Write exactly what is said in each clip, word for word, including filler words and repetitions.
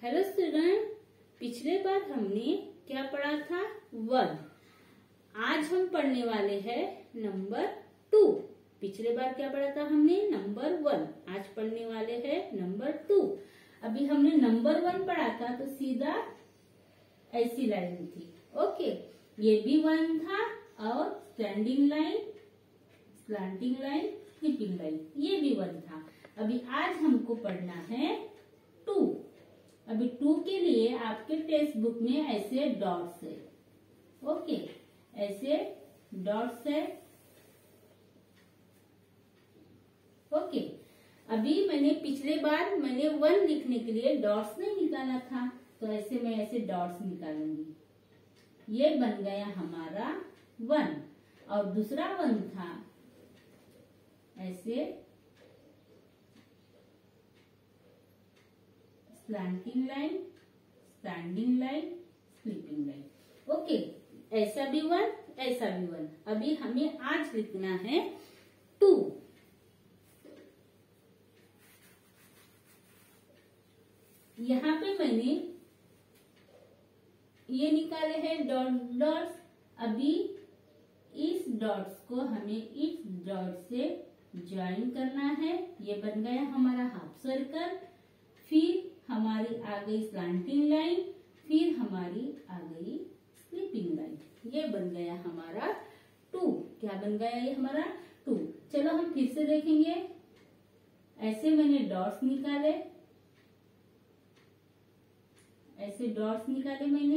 Hello student, पिछले बार हमने क्या पढ़ा था? वन। आज हम पढ़ने वाले हैं नंबर टू। पिछले बार क्या पढ़ा था हमने? Number one. आज पढ़ने वाले हैं नंबर टू। अभी हमने नंबर वन पढ़ा था तो सीधा ऐसी लाइन थी। ओके, ये भी वन था और standing line, slanting line, sleeping line, ये भी वन था। अभी आज हमको पढ़ना है टू। अभी टू के लिए आपके टेक्स्ट बुक में ऐसे डॉट्स है। ओके, ऐसे डॉट्स है। ओके, अभी मैंने पिछले बार मैंने वन लिखने के लिए डॉट्स नहीं निकाला था, तो ऐसे मैं ऐसे डॉट्स निकालूंगी। ये बन गया हमारा वन। और दूसरा वन था ऐसे slanting line, standing line, sleeping line. Okay, ऐसा भी वन, ऐसा भी वन। अभी हमें आज लिखना है टू। यहाँ पे मैंने ये निकाले हैं डॉट डॉट्स। अभी इस डॉट्स को हमें इस डॉट से ज्वाइन करना है। ये बन गया हमारा हाफ सर्कल। फिर हमारी आ गई स्लैंटिंग लाइन, फिर हमारी आ गई स्लीपिंग लाइन। ये बन गया हमारा टू। क्या बन गया ये हमारा? टू। चलो हम फिर से देखेंगे। ऐसे मैंने डॉट्स निकाले, ऐसे डॉट्स निकाले मैंने।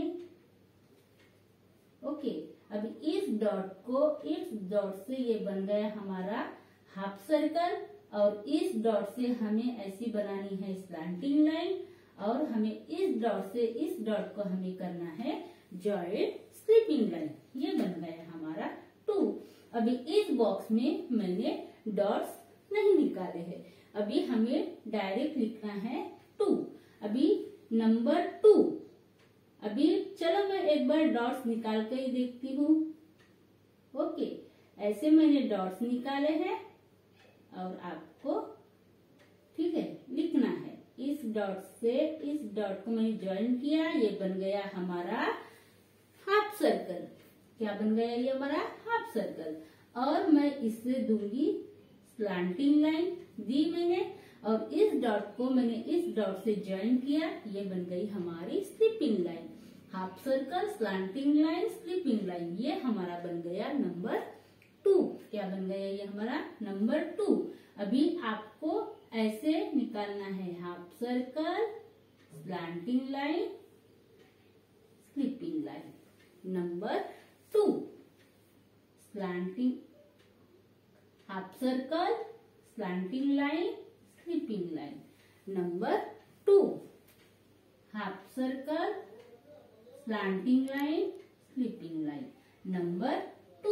ओके, अभी इस डॉट को इस डॉट से ये बन गया हमारा हाफ सर्कल। और इस डॉट से हमें ऐसी बनानी है स्लैंटिंग लाइन, और हमें इस डॉट से इस डॉट को हमें करना है जॉइंट स्लीपिंग लाइन। ये बन गया हमारा टू। अभी इस बॉक्स में मैंने डॉट्स नहीं निकाले हैं। अभी हमें डायरेक्ट लिखना है टू। अभी नंबर टू। अभी चलो मैं एक बार डॉट्स निकाल कर ही देखती हूँ। ओके, ऐसे मैंने डॉट्स निकाले हैं और आपको ठीक है लिखना है। इस डॉट से इस डॉट को मैंने ज्वाइन किया, ये बन गया हमारा हाफ सर्कल। क्या बन गया ये हमारा? Half circle. और मैं इससे दूंगी स्लैंटिंग लाइन, दी मैंने। और इस डॉट को मैंने इस डॉट से ज्वाइन किया, ये बन गई हमारी sleeping line. Half circle, slanting line, sleeping line, ये हमारा बन गया नंबर टू। क्या बन गया ये हमारा? Number two. अभी आपको ऐसे निकालना है half circle, slanting line, sleeping line. Number two, slanting, half circle, slanting line, sleeping line. Number two, half circle, slanting line, sleeping line. Number two,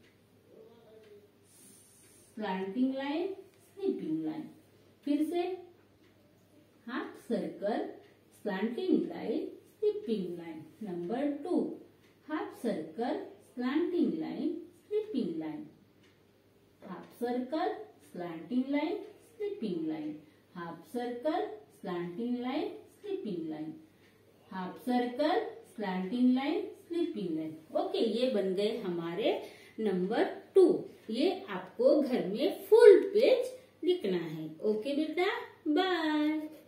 slanting line, sleeping line. फिर से half circle, slanting line, sleeping line. Number two, half circle, slanting line, sleeping line. Half circle, slanting line, sleeping line. Half circle, slanting line, sleeping line. Half circle, slanting line, sleeping line. Okay, ये बन गए हमारे number two. ये आपको घर में full page लिखना है। ओके बेटा, बाय।